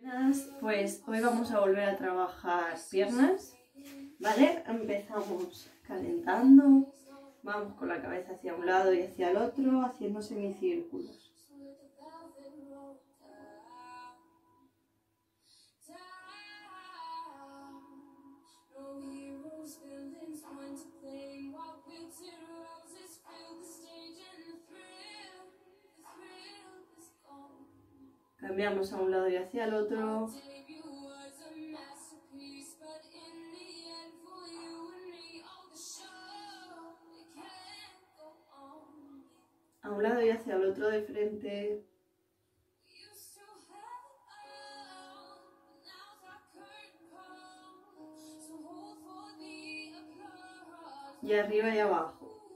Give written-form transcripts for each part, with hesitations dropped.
Pues hoy vamos a volver a trabajar piernas, ¿vale? Empezamos calentando, vamos con la cabeza hacia un lado y hacia el otro, haciendo semicírculos. Cambiamos a un lado y hacia el otro. A un lado y hacia el otro de frente. Y arriba y abajo.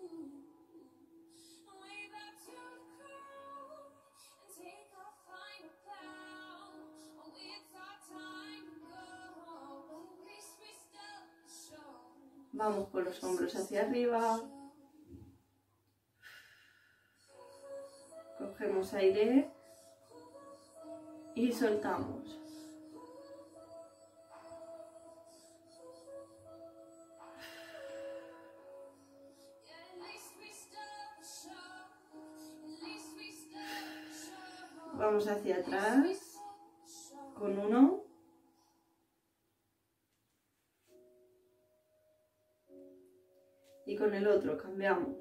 Vamos con los hombros hacia arriba. Cogemos aire y soltamos. Vamos hacia atrás con uno. Y con el otro cambiamos.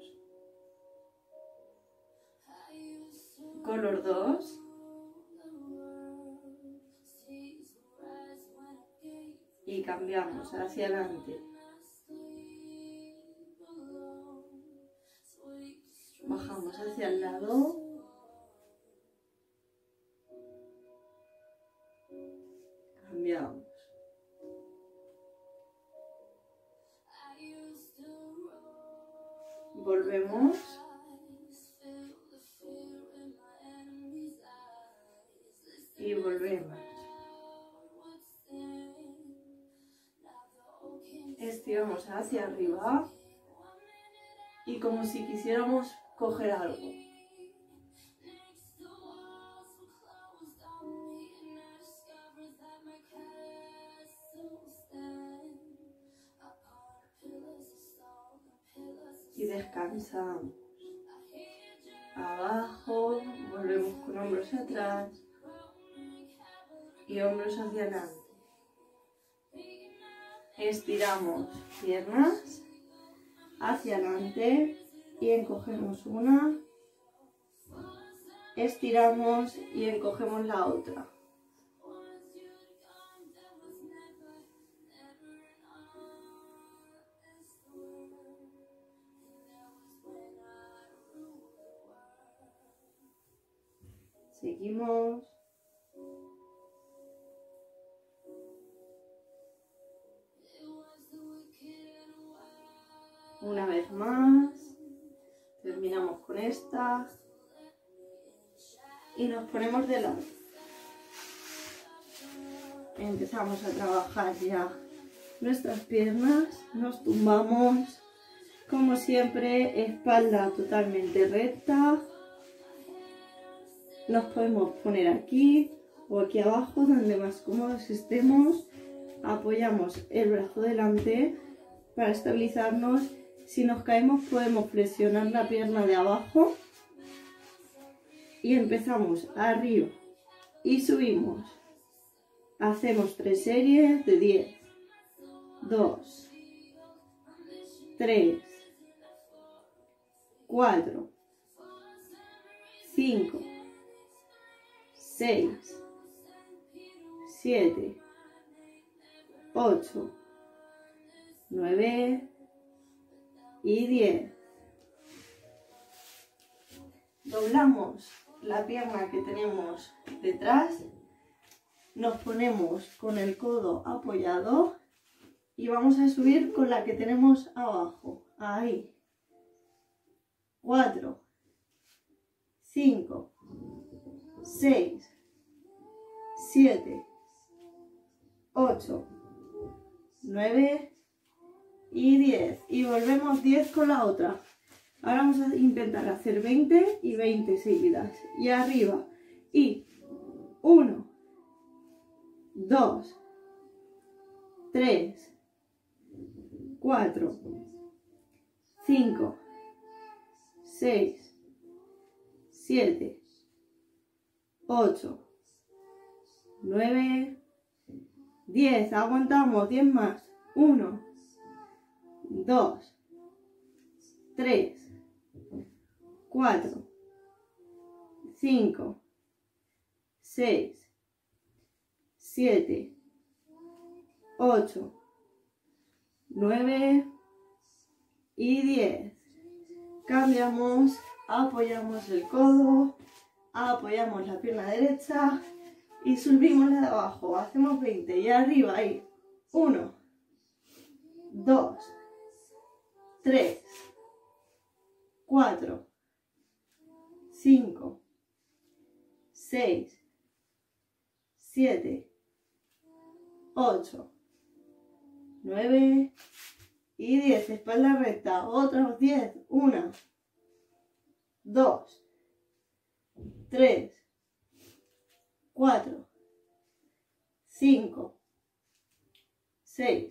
Con los dos. Y cambiamos hacia adelante. Bajamos hacia el lado. Cambiamos. Volvemos. Y volvemos. Estiramos hacia arriba. Y como si quisiéramos coger algo. Y descansamos. Abajo, volvemos con hombros atrás y hombros hacia adelante. Estiramos piernas hacia adelante y encogemos una. Estiramos y encogemos la otra. Seguimos. Una vez más. Terminamos con esta. Y nos ponemos de lado. Empezamos a trabajar ya nuestras piernas. Nos tumbamos. Como siempre, espalda totalmente recta. Nos podemos poner aquí o aquí abajo, donde más cómodos estemos. Apoyamos el brazo delante para estabilizarnos. Si nos caemos podemos flexionar la pierna de abajo. Y empezamos arriba y subimos. Hacemos 3 series de 10. 2, 3, 4, 5, 6, 7, 8, 9 y 10. Doblamos la pierna que tenemos detrás, nos ponemos con el codo apoyado y vamos a subir con la que tenemos abajo. Ahí. 4, 5, 6, 7, 8, 9 y 10. Y volvemos 10 con la otra. Ahora vamos a intentar hacer 20 y 20 seguidas. Y arriba. Y 1, 2, 3, 4, 5, 6, 7, 8, 9, 10. Aguantamos, 10 más. 1, 2, 3, 4, 5, 6, 7, 8, 9 y 10. Cambiamos, apoyamos el codo, apoyamos la pierna derecha y subimos la de abajo. Hacemos 20 y arriba ahí. 1, 2, 3, 4, 5, 6, 7, 8, 9 y 10. Espalda recta. Otros 10. 1, 2, 3, 4, 5, 6,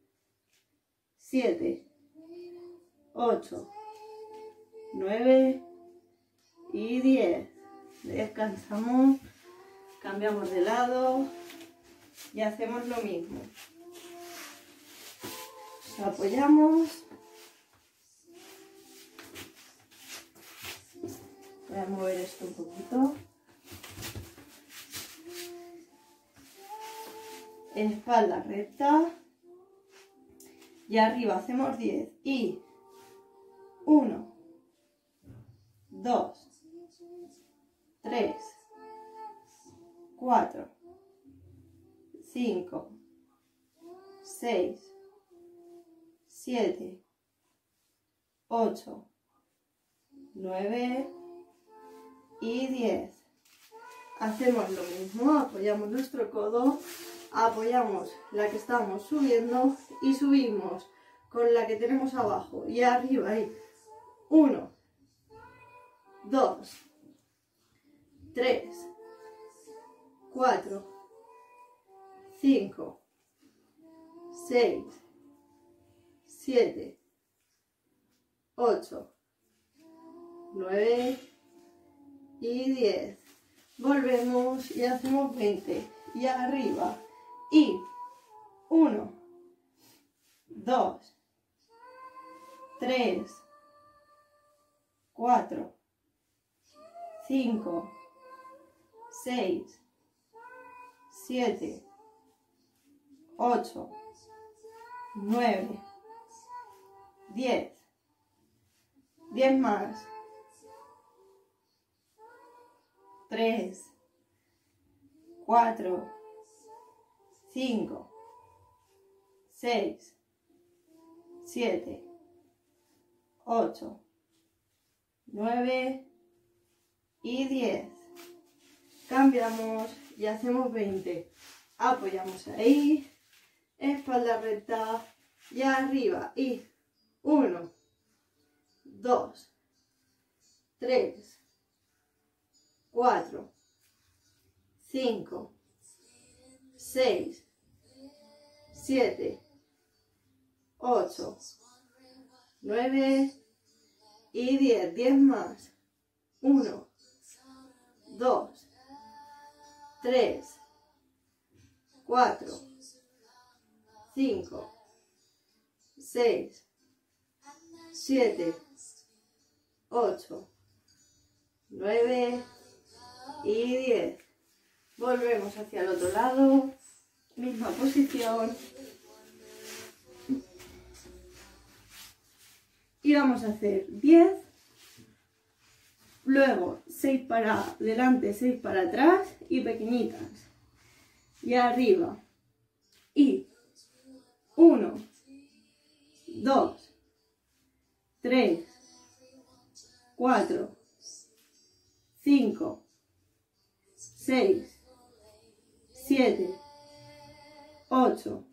7, 8, 9 y 10. Descansamos, cambiamos de lado y hacemos lo mismo. Nos apoyamos. Voy a mover esto un poquito. Espalda recta. Y arriba hacemos 10. Y 1, 2, 3, 4, 5, 6, 7, 8, 9 y 10. Hacemos lo mismo, apoyamos nuestro codo, apoyamos la que estamos subiendo y subimos con la que tenemos abajo y arriba ahí. 1, 2, 3, 4, 5, 6, 7, 8, 9 y 10. Volvemos y hacemos 20. Y arriba. Y 1, 2, 3, 4, 5, 6, 7, 8, 9, 10. 10 más. 3, 4, 5, 6, 7, 8, 9 y 10. Cambiamos y hacemos 20. Apoyamos ahí, espalda recta y arriba. Y 1, 2, 3, 4, 5, 6, 7, 8, 9 y 10. 10 más. 1, 2, 3, 4, 5, 6, 7, 8, 9 y 10. Volvemos hacia el otro lado, misma posición. Y vamos a hacer 10, luego 6 para adelante, 6 para atrás y pequeñitas. Y arriba. Y 1, 2, 3, 4, 5, 6, 7, 8,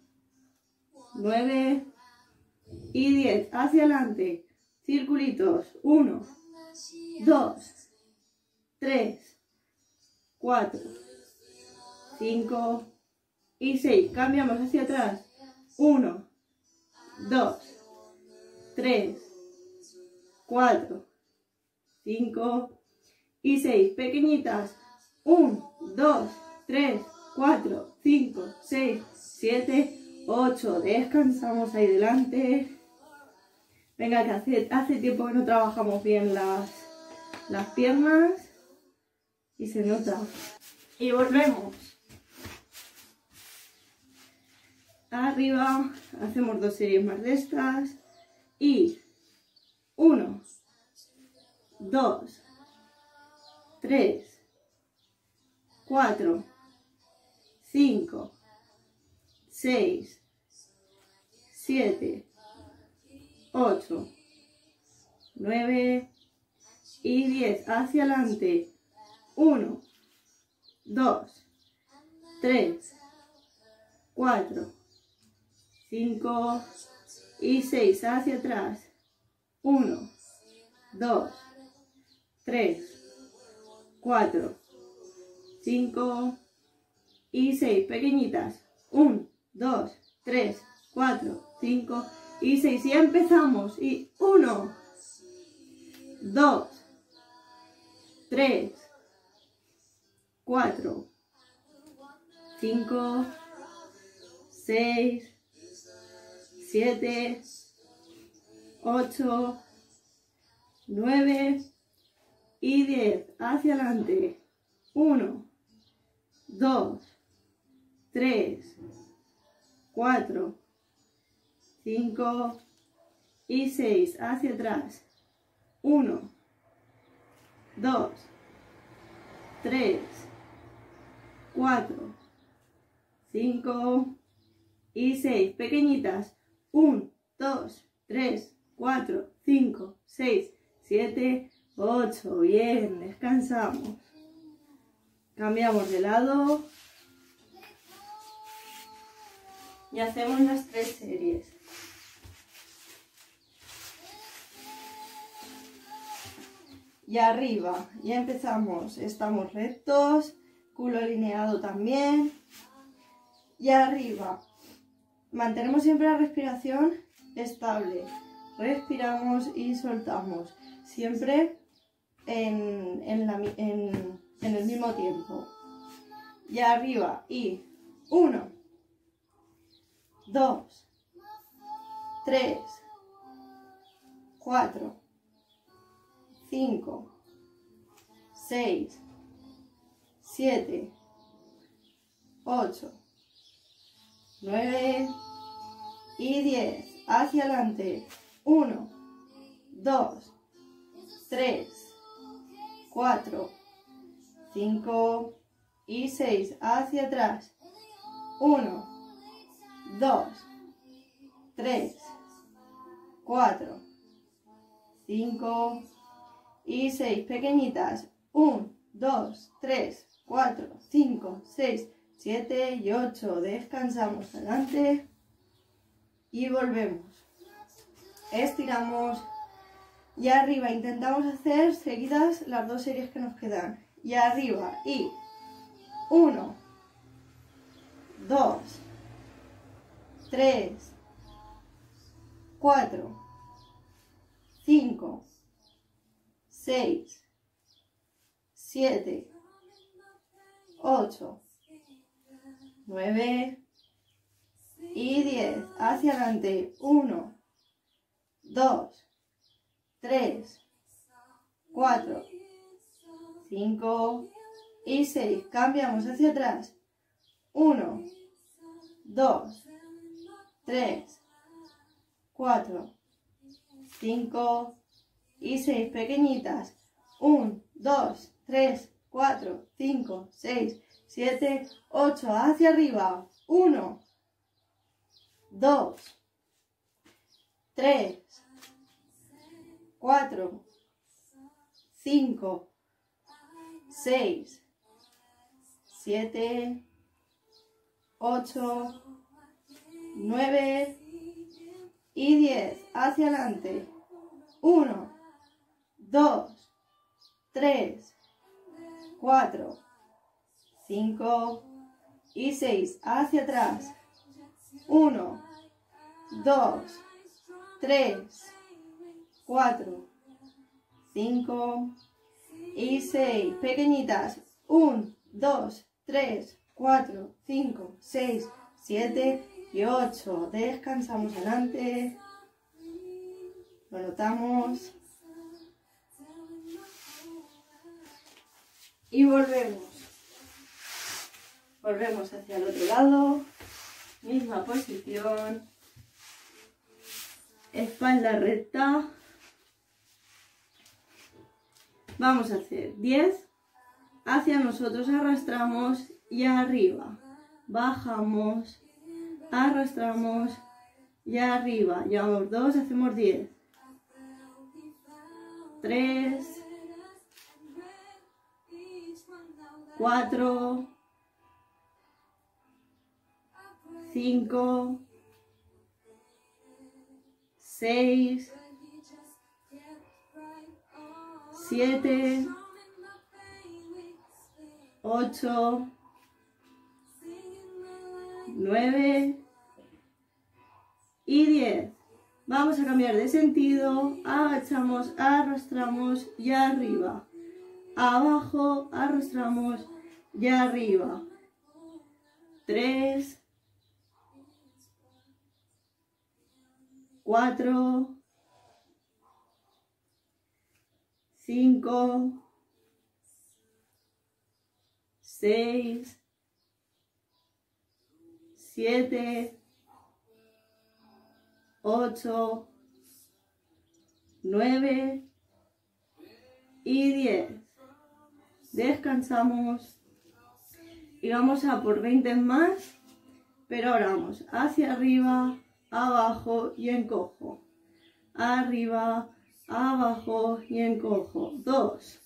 9 y 10. Hacia adelante. Circulitos. 1, 2, 3, 4, 5, y 6. Cambiamos hacia atrás. 1, 2, 3, 4, 5 y 6. Pequeñitas. 1, 2, 3, 4, 5, 6, 7, 8. Descansamos ahí delante. Venga, que hace tiempo que no trabajamos bien las piernas y se nota. Y volvemos. Arriba, hacemos 2 series más de estas. Y 1, 2, 3, 4, 5, 6, 7, 8, 9 y 10. Hacia adelante. 1, 2, 3, 4, 5 y 6. Hacia atrás. 1, 2, 3, 4, 5 y 6. Pequeñitas. 1, 2, 3, 4, 5 y 6. Y empezamos. Y 1, 2, 3, 4, 5, 6, 7, 8, 9 y 10. Hacia adelante. 1, 2, 3, 4, 5 y 6. Hacia atrás. 1, 2, 3, 4, 5 y 6. Pequeñitas. 1, 2, 3, 4, 5, 6, 7, 8. Bien, descansamos. Cambiamos de lado. Y hacemos las 3 series. Y arriba, ya empezamos. Estamos rectos, culo alineado también. Y arriba, mantenemos siempre la respiración estable. Respiramos y soltamos. Siempre en el mismo tiempo. Y arriba, y 1, 2, 3, 4, 5, 6, 7, 8, 9 y 10. Hacia adelante. 1, 2, 3, 4, 5 y 6. Hacia atrás. 1, 2, 3, 4, 5 y 6. Pequeñitas. 1, 2, 3, 4, 5, 6, 7 y 8. Descansamos adelante y volvemos. Estiramos y arriba. Intentamos hacer seguidas las 2 series que nos quedan. Y arriba. Y 1, 2, 3, 4, 5, 6, 7, 8, 9 y 10. Hacia adelante. 1, 2, 3, 4, 5 y 6. Cambiamos hacia atrás. 1, 2, 3, 4, 5 y 6. Pequeñitas. 1, 2, 3, 4, 5, 6, 7, 8. Hacia arriba. 1, 2, 3, 4, 5, 6, 7, 8, 9 y 10. Hacia adelante. 1, 2, 3, 4, 5, y 6. Hacia atrás. 1, 2, 3, 4, 5 y 6. Pequeñitas. 1, 2, 3, 4, 5, 6, 7 y 8. Descansamos adelante. Lo notamos. Y volvemos. Volvemos hacia el otro lado. Misma posición. Espalda recta. Vamos a hacer 10. Hacia nosotros arrastramos y arriba. Bajamos. Arrastramos y arriba. Llevamos 2, hacemos 10. 3, 4, 5, 6, 7, 8, 9 y 10. Vamos a cambiar de sentido, agachamos, arrastramos y arriba. Abajo, arrastramos y arriba. 3, 4, 5, 6, 7, 8, 9 y 10. Descansamos y vamos a por 20 más, pero ahora vamos hacia arriba, abajo y encojo. Arriba, abajo y encojo. 2,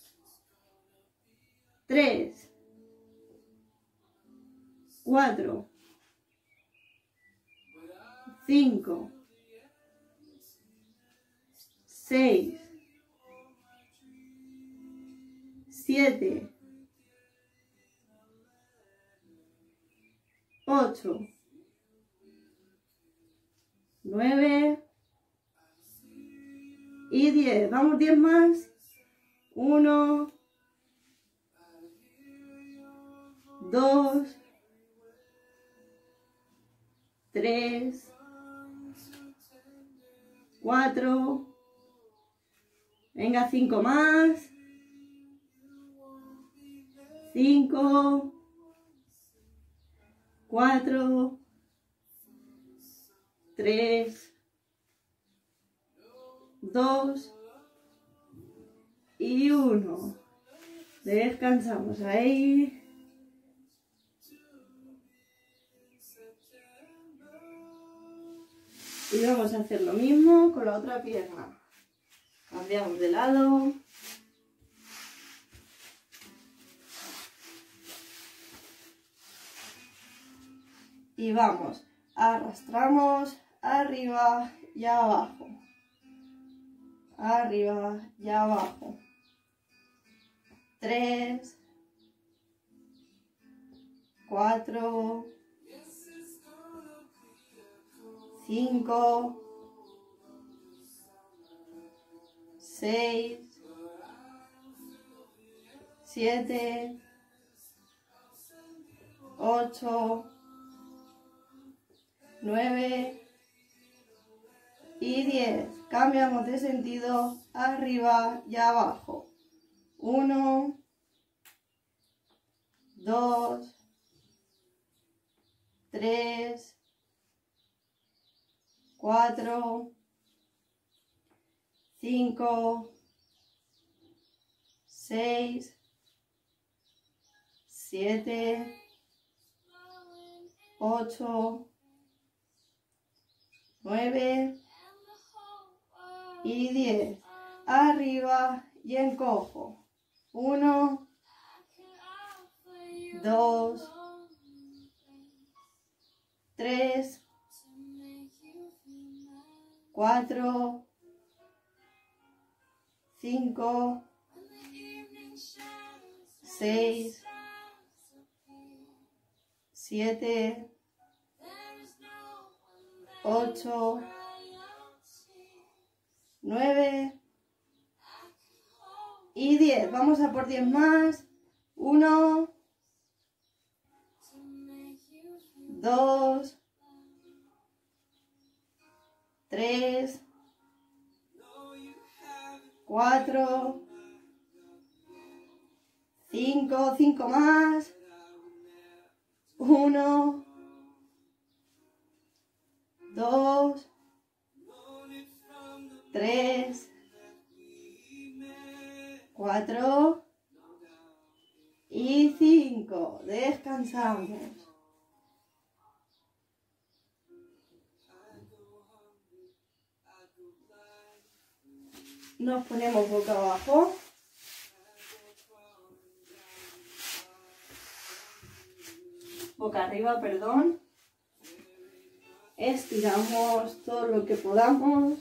3, 4, 5, 6, 7, 8, 9 y 10. Vamos 10 más. 1, 2, 3, 4. Venga, 5 más. 5, 4, 3, 2 y 1. Descansamos ahí. Y vamos a hacer lo mismo con la otra pierna. Cambiamos de lado. Y vamos, arrastramos arriba y abajo. Arriba y abajo. 3, 4, 5, 6, 7, 8, 9 y 10. Cambiamos de sentido arriba y abajo. 1, 2, 3, 4, 5, 6, 7, 8, 9 y 10. Arriba y encojo. 1, 2, 3, 4, 5, 6, 7, 8, 9 y 10. Vamos a por 10 más. 1, 2, 3, 4, 5, 5 más. 1, 2, 3, 4 y 5. Descansamos. Nos ponemos boca abajo. Boca arriba, perdón. Estiramos todo lo que podamos.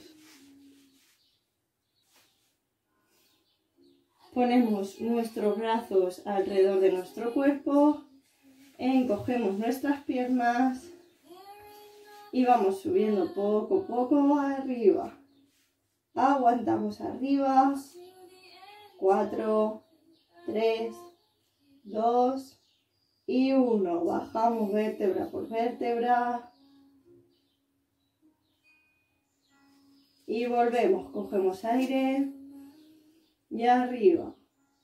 Ponemos nuestros brazos alrededor de nuestro cuerpo. Encogemos nuestras piernas. Y vamos subiendo poco a poco arriba. Aguantamos arriba. 4, 3, 2 y 1. Bajamos vértebra por vértebra. Y volvemos. Cogemos aire. Y arriba.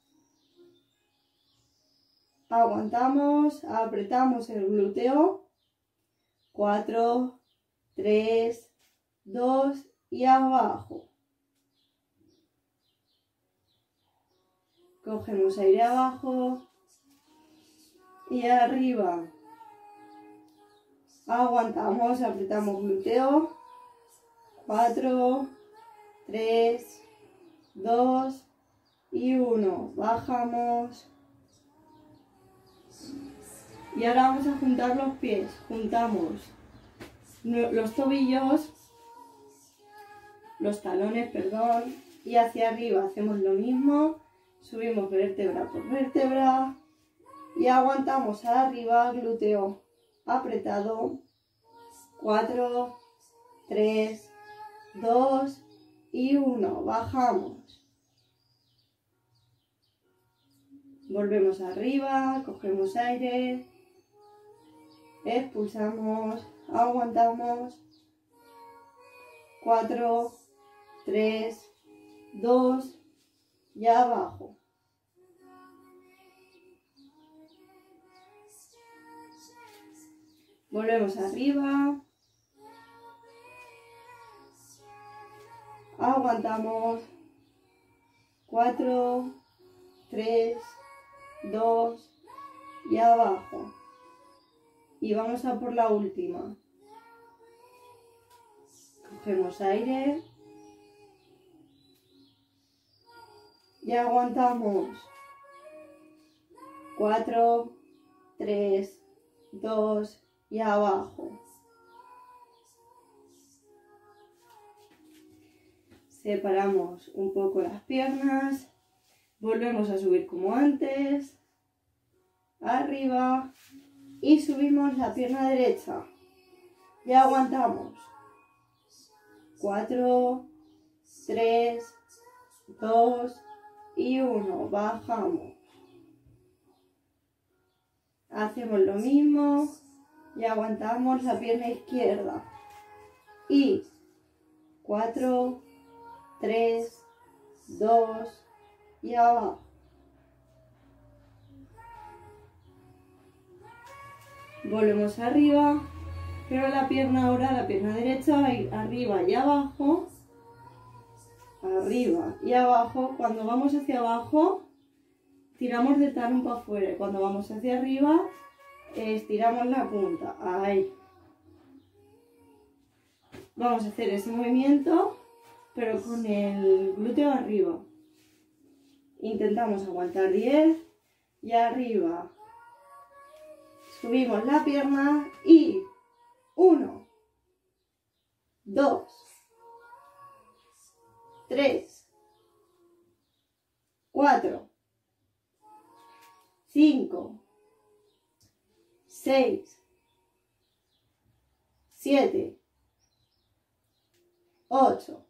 Aguantamos. Apretamos el glúteo. 4, 3, 2 y abajo. Cogemos aire abajo y arriba. Aguantamos, apretamos glúteo. 4, 3, 2 y 1. Bajamos. Y ahora vamos a juntar los pies. Juntamos los tobillos, los talones, perdón, y hacia arriba hacemos lo mismo. Subimos vértebra por vértebra y aguantamos arriba, glúteo apretado. 4, 3, 2 y 1. Bajamos. Volvemos arriba, cogemos aire, expulsamos, aguantamos. 4, 3, 2 y abajo. Volvemos arriba. Aguantamos. 4, 3, 2 y abajo. Y vamos a por la última. Cogemos aire. Y aguantamos. 4, 3, 2 y abajo. Separamos un poco las piernas. Volvemos a subir como antes. Arriba. Y subimos la pierna derecha. Y aguantamos. 4, 3, 2 y 1. Bajamos. Hacemos lo mismo. Y aguantamos la pierna izquierda. Y 4, 3, 2 y abajo. Volvemos arriba, pero la pierna ahora, la pierna derecha va a ir arriba y abajo. Arriba y abajo. Cuando vamos hacia abajo, tiramos del talón para afuera. Y cuando vamos hacia arriba, estiramos la punta. Ahí. Vamos a hacer ese movimiento, pero con el glúteo arriba. Intentamos aguantar 10 y arriba. Subimos la pierna y 1, 2, 3, 4, 5, 6, 7, 8,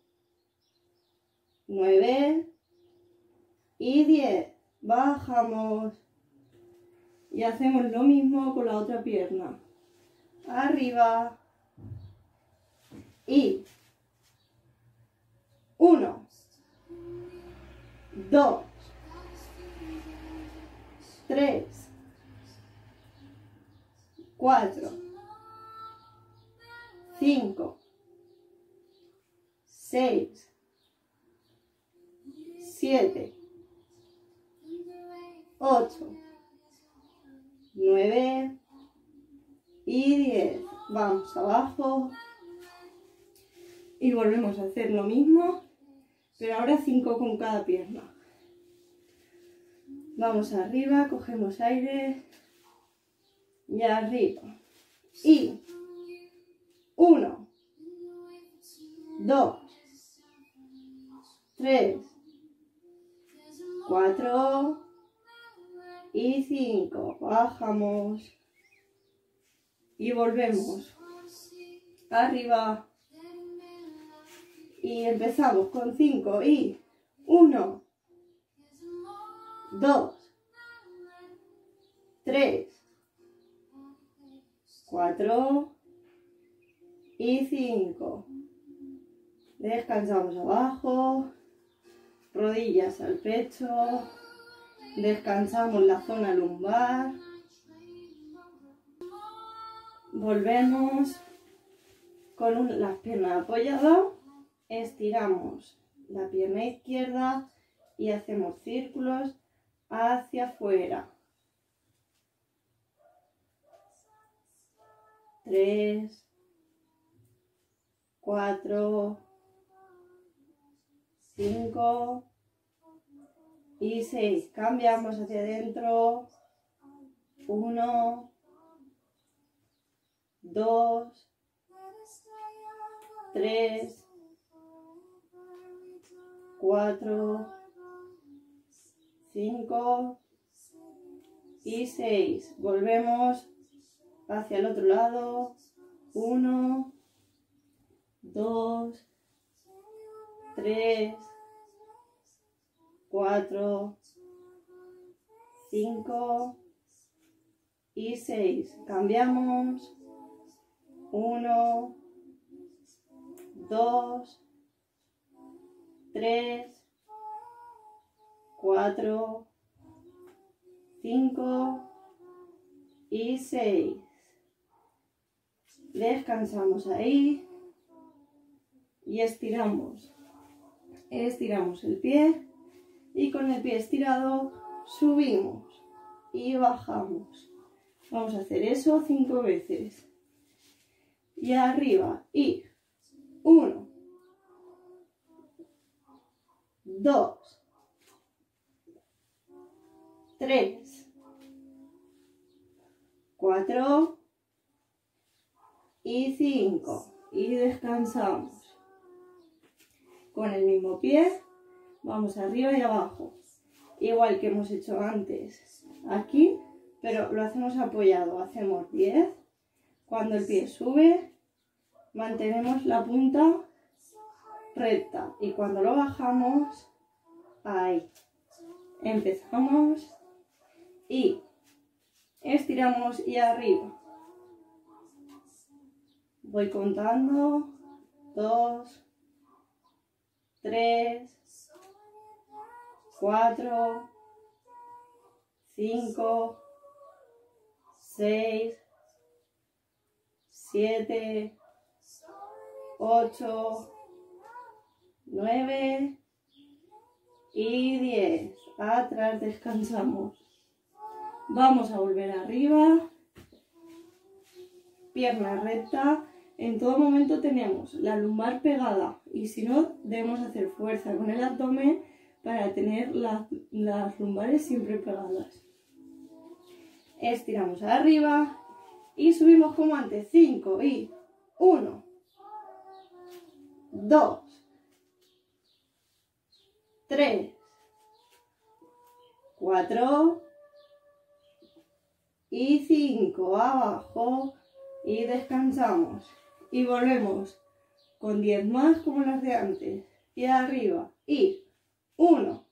9 y 10. Bajamos y hacemos lo mismo con la otra pierna. Arriba y 1, 2, 3, 4, 5, 6, 7, 8, 9 y 10. Vamos abajo y volvemos a hacer lo mismo, pero ahora 5 con cada pierna. Vamos arriba, cogemos aire y arriba. Y 1, 2, 3, 4 y 5. Bajamos y volvemos arriba. Y empezamos con 5 y 1, 2, 3, 4 y 5. Descansamos abajo, rodillas al pecho, descansamos la zona lumbar, volvemos con las piernas apoyadas, estiramos la pierna izquierda y hacemos círculos hacia afuera. 3, 4, 5 y 6. Cambiamos hacia adentro. 1, 2, 3, 4, 5 y 6. Volvemos hacia el otro lado. 1, 2, 3, 4, 5 y 6. Cambiamos. 1, 2, 3, 4, 5 y 6. Descansamos ahí y estiramos. Estiramos el pie y con el pie estirado subimos y bajamos. Vamos a hacer eso 5 veces. Y arriba y 1, 2, 3, 4 y 5. Y descansamos. Con el mismo pie vamos arriba y abajo. Igual que hemos hecho antes aquí, pero lo hacemos apoyado. Hacemos 10. Cuando el pie sube, mantenemos la punta recta. Y cuando lo bajamos, ahí. Empezamos y estiramos y arriba. Voy contando. 2, 3, 4, 5, 6, 7, 8, 9 y 10. Atrás descansamos. Vamos a volver arriba. Pierna recta. En todo momento tenemos la lumbar pegada y si no debemos hacer fuerza con el abdomen para tener las lumbares siempre pegadas. Estiramos arriba y subimos como antes. 5 y 1, 2, 3, 4, y 5, abajo y descansamos. Y volvemos con 10 más como las de antes. Y arriba, y 1,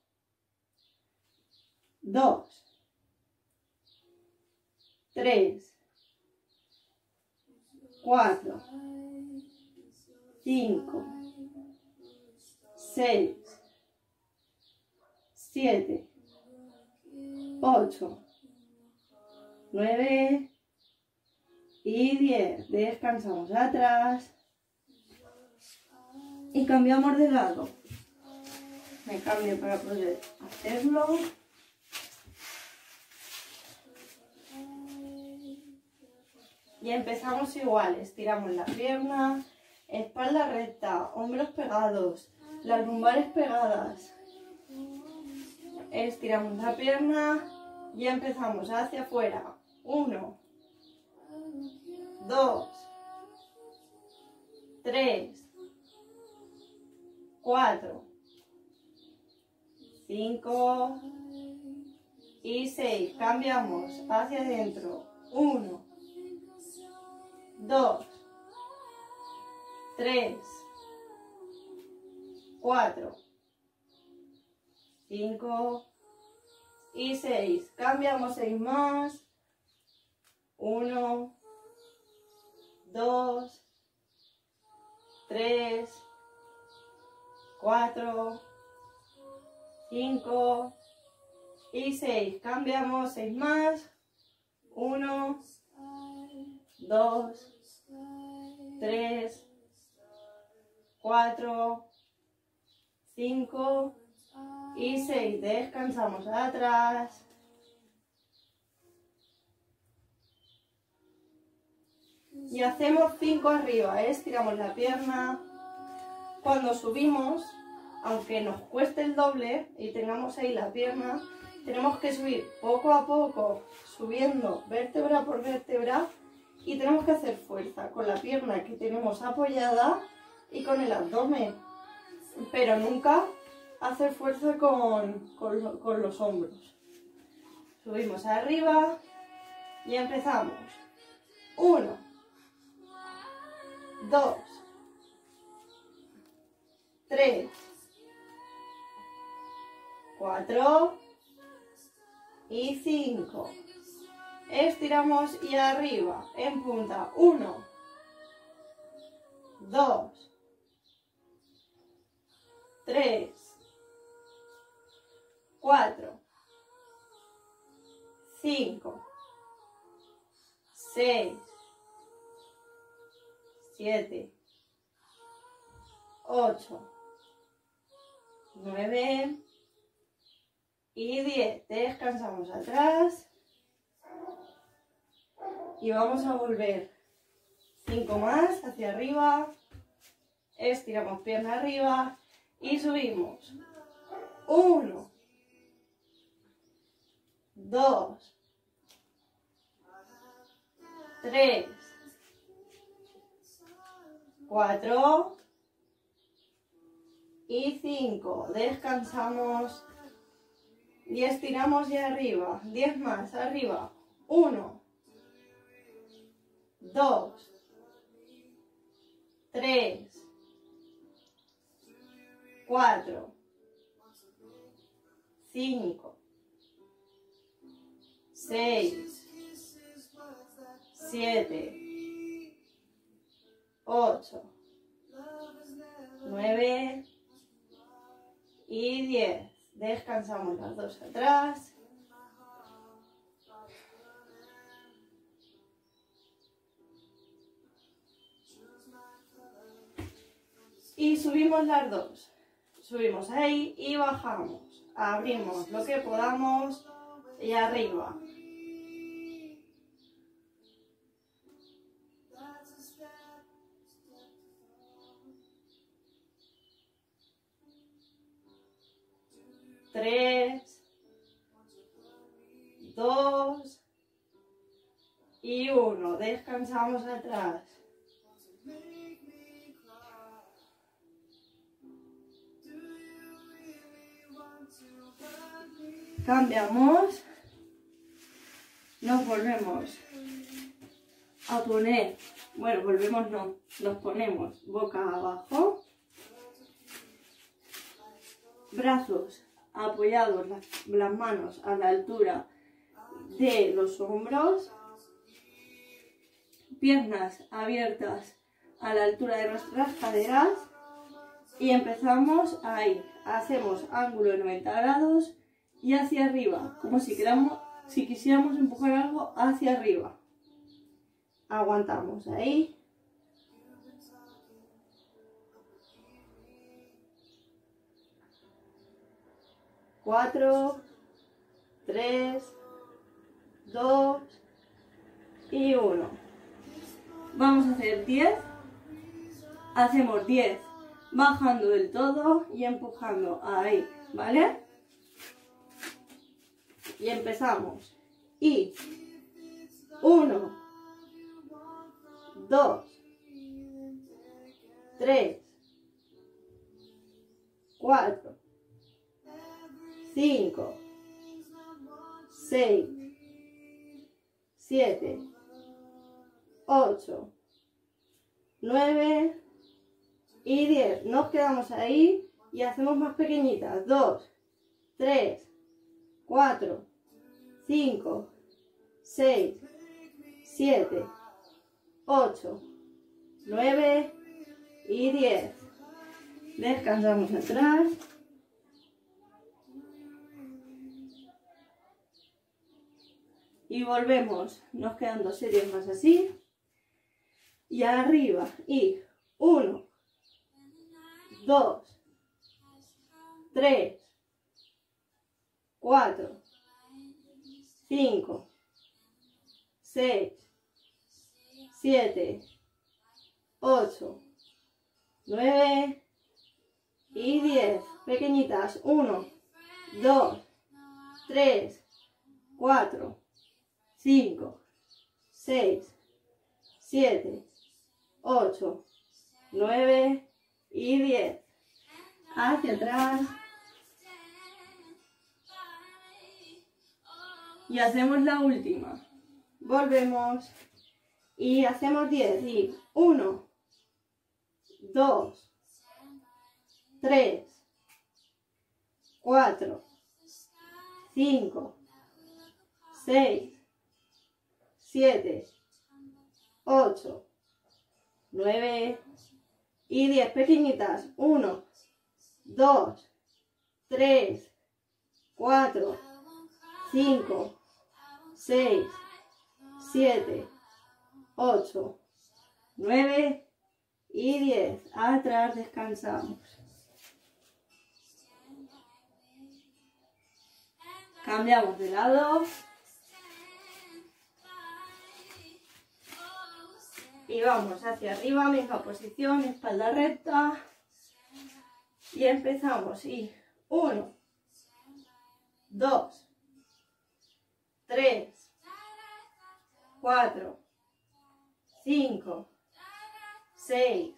2, 3, 4, 5, 6, 7, 8, 9 y 10. Descansamos atrás y cambiamos de lado. Me cambio para poder hacerlo. Y empezamos igual, estiramos la pierna, espalda recta, hombros pegados, las lumbares pegadas. Estiramos la pierna y empezamos hacia afuera. 1, 2, 3, 4, 5 y 6. Cambiamos hacia adentro. 1, 2, 3, 4, 5 y 6. Cambiamos 6 más. 1, 2, 3, 4, 5 y 6. Cambiamos 6 más. 1, 2, 3, 4, 5 y 6. Descansamos atrás. Y hacemos 5 arriba, estiramos la pierna. Cuando subimos, aunque nos cueste el doble y tengamos ahí la pierna, tenemos que subir poco a poco, subiendo vértebra por vértebra, y tenemos que hacer fuerza con la pierna que tenemos apoyada y con el abdomen, pero nunca hacer fuerza con los hombros. Subimos arriba y empezamos. 1, 2, 3, 4 y 5. Estiramos y arriba, en punta. 1, 2, 3, 4, 5, 6, 7, 8, 9 y 10. Descansamos atrás y vamos a volver 5 más hacia arriba. Estiramos pierna arriba y subimos. 1, 2, 3, 4 y 5. Descansamos y estiramos y arriba. 10 más, arriba. 1, 2, 3, 4, 5, 6, 7, 8, 9 y 10. Descansamos las dos atrás. Y subimos las dos. Subimos ahí y bajamos. Abrimos lo que podamos y arriba. Tres, 2 y 1. Descansamos atrás. Cambiamos. nos volvemos a poner, bueno, volvemos no, nos ponemos boca abajo, brazos apoyados, las manos a la altura de los hombros, piernas abiertas a la altura de nuestras caderas y empezamos ahí, hacemos ángulo de 90 grados y hacia arriba, como si quisiéramos empujar algo hacia arriba. Aguantamos ahí. Cuatro, 3, 2 y 1. Vamos a hacer 10. Hacemos 10 bajando del todo y empujando ahí, ¿vale? Y empezamos. Y 1, 2, 3, 4, 5, 6, 7, 8, 9 y 10. Nos quedamos ahí y hacemos más pequeñitas. 2, 3, 4, 5, 6, 7, 8, 9 y 10. Descansamos atrás. Y volvemos, nos quedan 2 series más así. Y arriba. Y 1, 2, 3, 4, 5, 6, 7, 8, 9 y 10. Pequeñitas. 1, 2, 3, 4, 5, 6, 7, 8, 9 y 10. Hacia atrás. Y hacemos la última. Volvemos. Y hacemos 10. Y 1, 2, 3, 4, 5, 6, 7, 8, 9 y 10. Pequeñitas. 1, 2, 3, 4, 5, 6, 7, 8, 9 y 10. Atrás descansamos. Cambiamos de lado. Y vamos hacia arriba, misma posición, espalda recta. Y empezamos. Y 1, 2, 3, 4, 5, 6,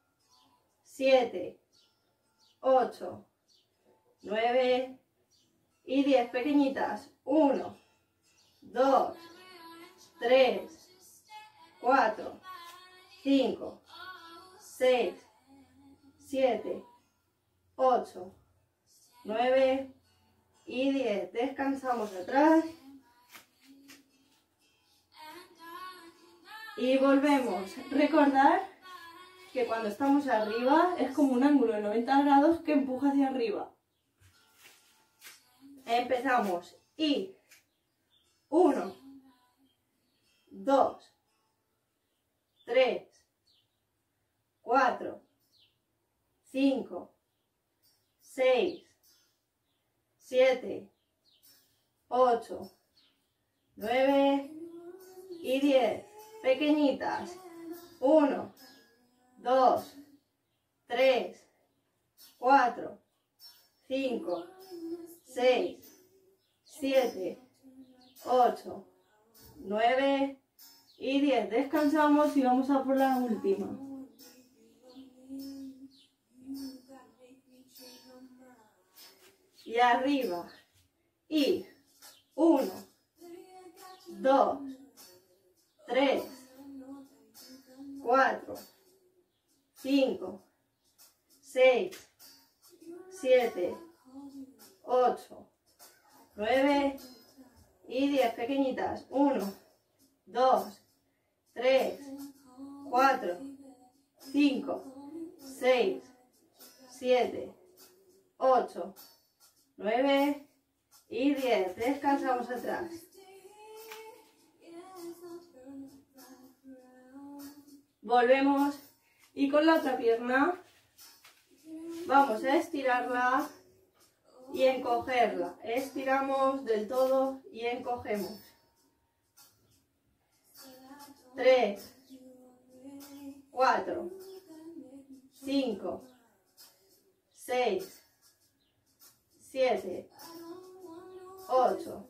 7, 8, 9 y 10. Pequeñitas. 1, 2, 3, 4, 5, 6, 7, 8, 9 y 10. Descansamos atrás. Y volvemos. Recordar que cuando estamos arriba es como un ángulo de 90 grados que empuja hacia arriba. Empezamos. Y 1, 2, 3, 4, 5, 6, 7, 8, 9 y 10. Pequeñitas. 1, 2, 3, 4, 5, 6, 7, 8, 9 y 10. Descansamos y vamos a por la última. Y arriba. Y 1, 2, 9 y 10. Pequeñitas. 1, 2, 3, 4, 5, 6, 7, 8, 9 y 10. Descansamos atrás. Volvemos y con la otra pierna vamos a estirarla y encogerla. Estiramos del todo y encogemos. 3, 4, 5, 6, 7, 8,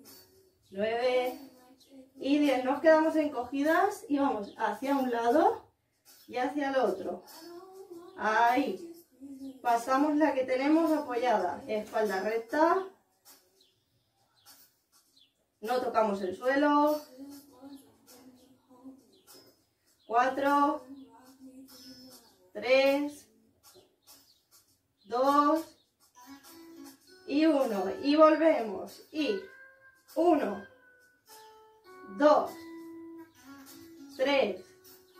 9 y 10. Nos quedamos encogidas y vamos hacia un lado y hacia el otro. Ahí. Pasamos la que tenemos apoyada. Espalda recta. No tocamos el suelo. 4, 3, 2 y 1. Y volvemos. Y 1, 2, 3,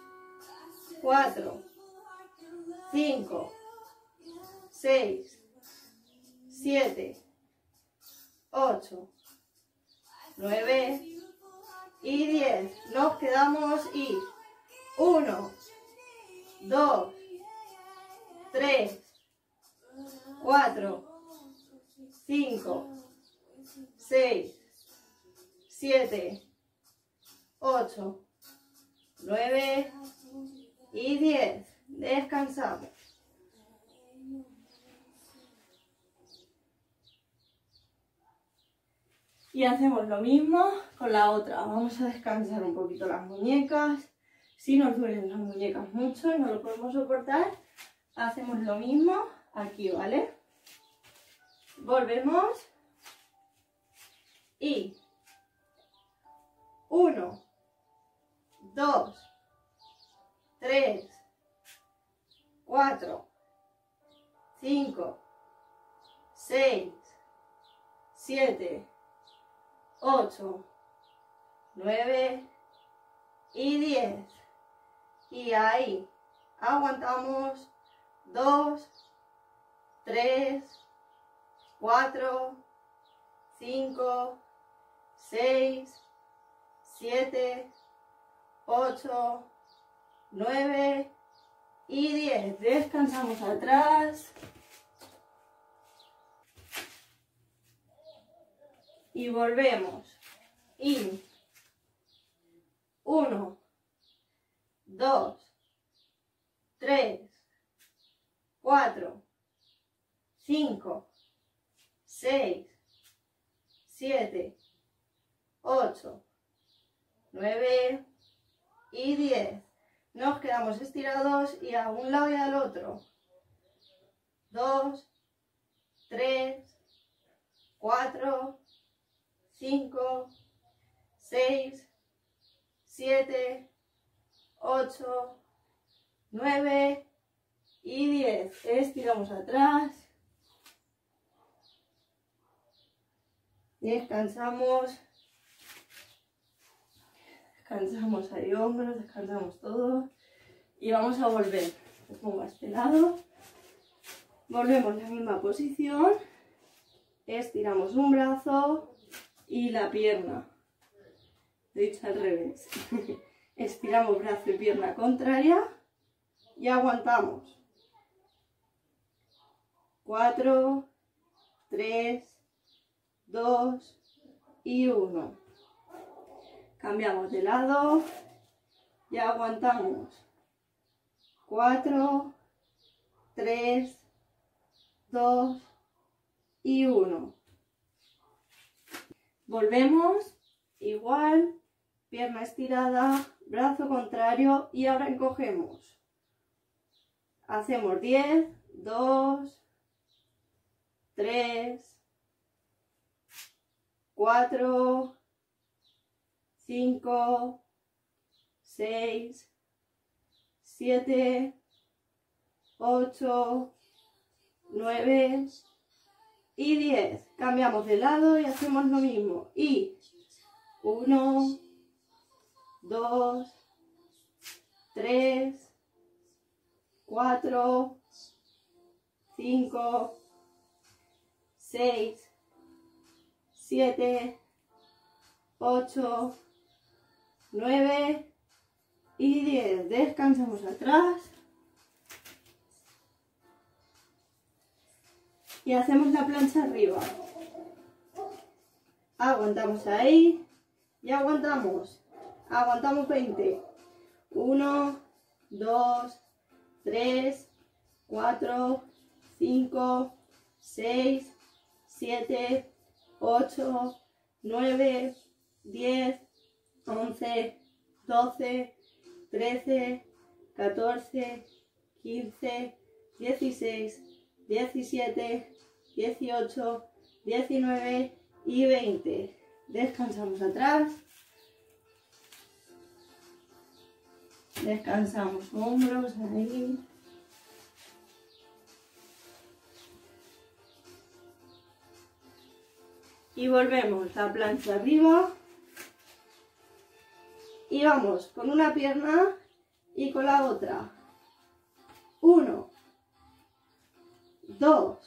4, 5, 6, 7, 8, 9 y 10. Nos quedamos y 1, 2, 3, 4, 5, 6, 7, 8, 9 y 10. Descansamos. Y hacemos lo mismo con la otra. Vamos a descansar un poquito las muñecas. Si nos duelen las muñecas mucho y no lo podemos soportar, hacemos lo mismo aquí, ¿vale? Volvemos. Y 1, 2, 3, 4, 5, 6, 7, 8, 9 y 10. Y ahí aguantamos 2, 3, 4, 5, 6, 7, 8, 9 y 10. Descansamos atrás. Y volvemos. Y 1, 2, 3, 4, 5, 6, 7, 8, 9 y 10. Nos quedamos estirados y a un lado y al otro. 2, 3, 4, 5, 6, 7, 8, 9 y 10. Estiramos atrás. Descansamos. Descansamos ahí hombros, descansamos todo. Y vamos a volver. Me pongo a este lado. Volvemos a la misma posición. Estiramos un brazo y la pierna. Lo he dicho al revés. Estiramos brazo y pierna contraria y aguantamos. 4, 3, 2 y 1. Cambiamos de lado y aguantamos. 4, 3, 2 y 1. Volvemos, igual, pierna estirada, brazo contrario y ahora encogemos. Hacemos 10, 2, 3, 4, 5, 6, 7, 8, 9 y 10. Cambiamos de lado y hacemos lo mismo. Y 1, 2, 3, 4, 5, 6, 7, 8, 9 y 10. Descansamos atrás. Y hacemos la plancha arriba. Aguantamos ahí. Y aguantamos. Aguantamos 20. 1, 2, 3, 4, 5, 6, 7, 8, 9, 10, 11, 12, 13, 14, 15, 16, 17, 18, 19 y 20. Descansamos atrás. Descansamos hombros ahí. Y volvemos la plancha arriba. Y vamos con una pierna y con la otra. 1, 2,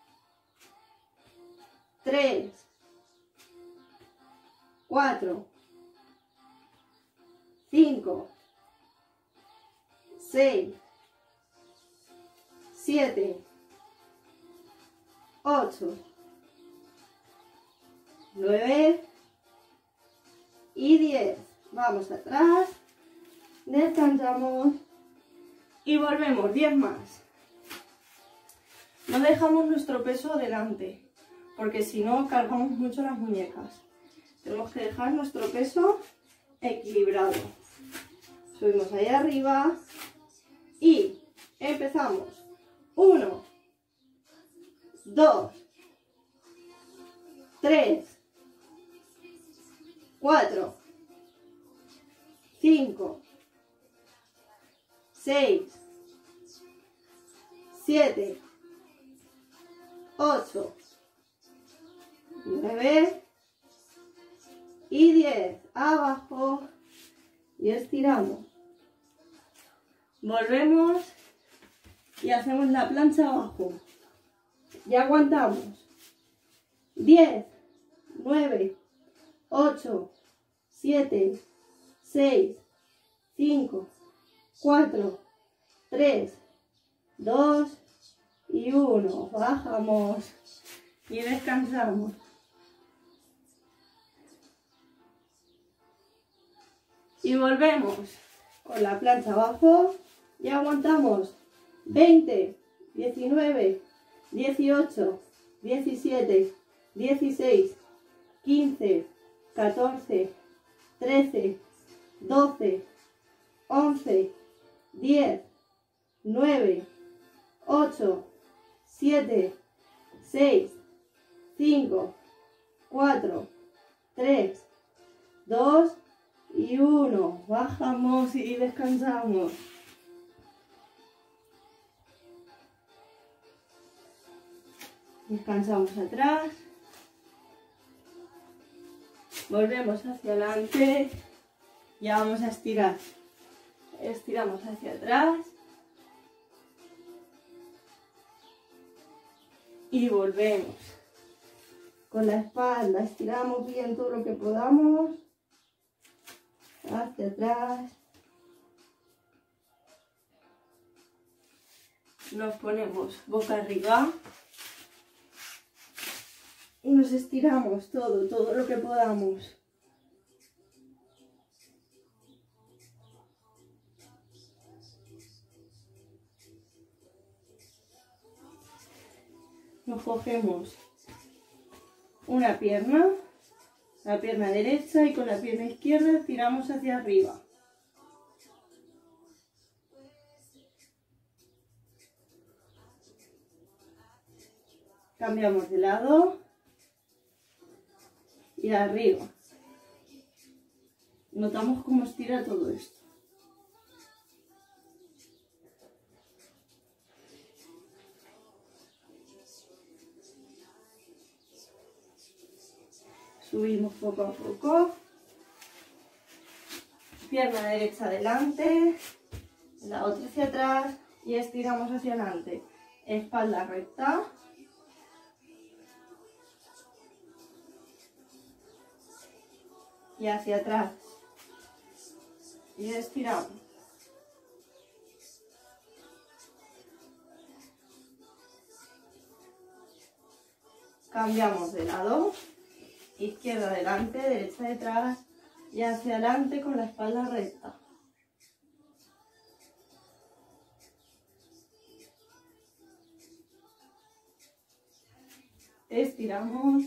3, 4, 5, 6, 7, 8, 9 y 10. Vamos atrás, descansamos y volvemos 10 más. No dejamos nuestro peso delante, porque si no cargamos mucho las muñecas. Tenemos que dejar nuestro peso equilibrado. Subimos ahí arriba y empezamos. 1, 2, 3, 4, 5, 6, 7, 8, 9 y 10. Abajo y estiramos. Volvemos y hacemos la plancha abajo. Y aguantamos. 10, 9, 8, 7, 6, 5, 4, 3, 2 y 1. Bajamos y descansamos. Y volvemos con la plancha abajo y aguantamos 20, 19, 18, 17, 16, 15, 14, 13, 12, 11, 10, 9, 8, 7, 6, 5, 4, 3, 2 y 1. Bajamos y descansamos. Descansamos atrás. Volvemos hacia adelante. Ya vamos a estirar. Estiramos hacia atrás. Y volvemos. Con la espalda estiramos bien todo lo que podamos. Hacia atrás. Nos ponemos boca arriba. Y nos estiramos todo lo que podamos. Nos cogemos una pierna, la pierna derecha, y con la pierna izquierda tiramos hacia arriba. Cambiamos de lado y arriba. Notamos cómo estira todo esto. Subimos poco a poco. Pierna derecha adelante, la otra hacia atrás y estiramos hacia adelante. Espalda recta. Y hacia atrás. Y estiramos. Cambiamos de lado. Izquierda adelante, derecha detrás y hacia adelante con la espalda recta. Estiramos.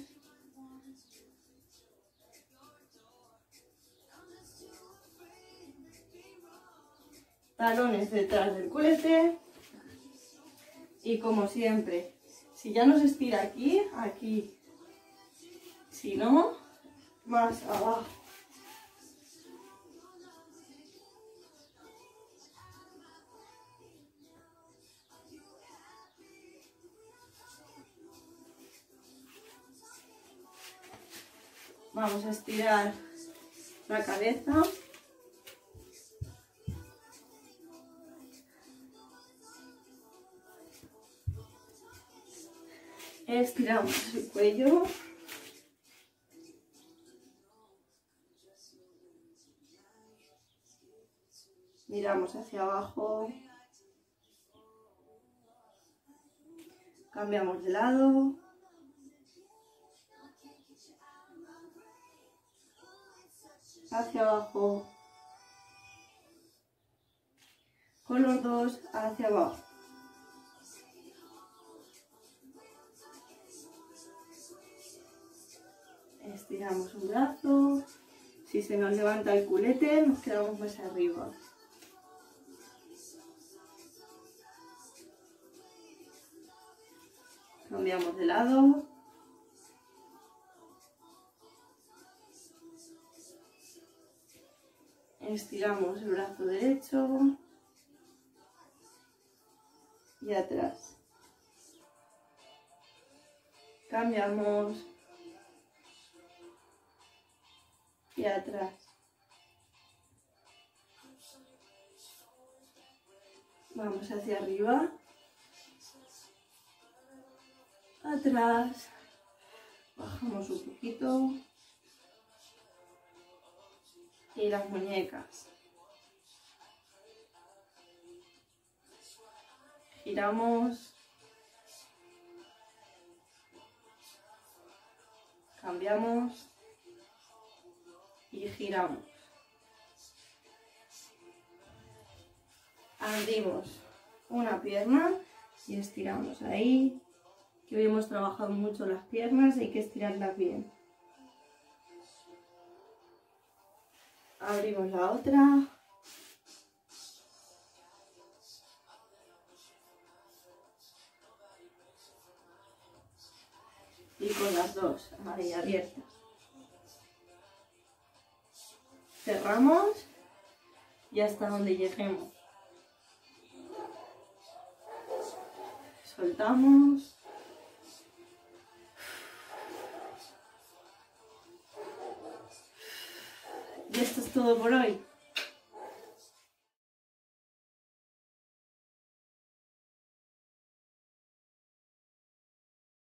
Talones detrás del culete. Y como siempre, si ya no se estira aquí, aquí. Si no, más abajo. Vamos a estirar la cabeza. Estiramos el cuello. Miramos hacia abajo. Cambiamos de lado. Hacia abajo. Con los dos hacia abajo. Estiramos un brazo. Si se nos levanta el culete, nos quedamos más arriba. Cambiamos de lado. Estiramos el brazo derecho. Y atrás. Cambiamos. Y atrás. Vamos hacia arriba. Atrás. Bajamos un poquito. Y las muñecas. Giramos. Cambiamos. Y giramos. Abrimos una pierna y estiramos ahí. Que hoy hemos trabajado mucho las piernas, hay que estirarlas bien. Abrimos la otra. Y con las dos ahí abiertas. Cerramos y hasta donde lleguemos. Soltamos. Y esto es todo por hoy.